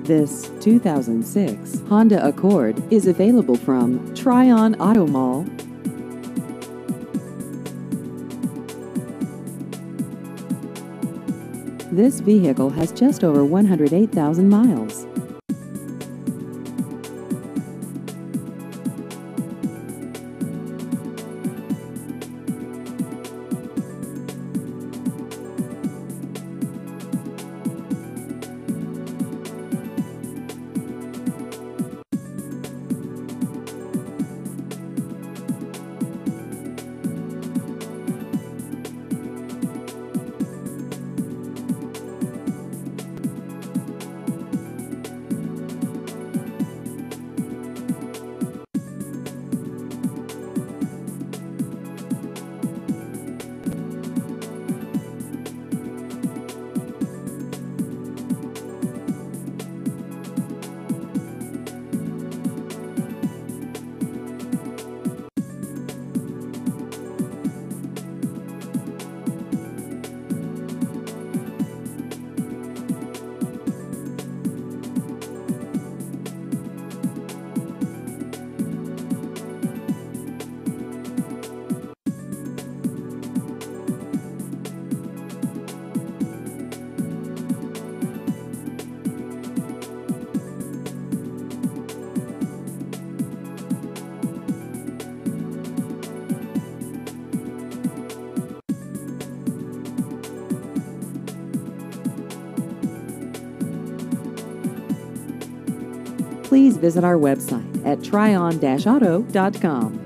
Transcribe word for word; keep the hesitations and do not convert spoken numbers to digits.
This two thousand six Honda Accord is available from Tryon Auto Mall. This vehicle has just over one hundred eight thousand miles. Please visit our website at tryon dash auto dot com.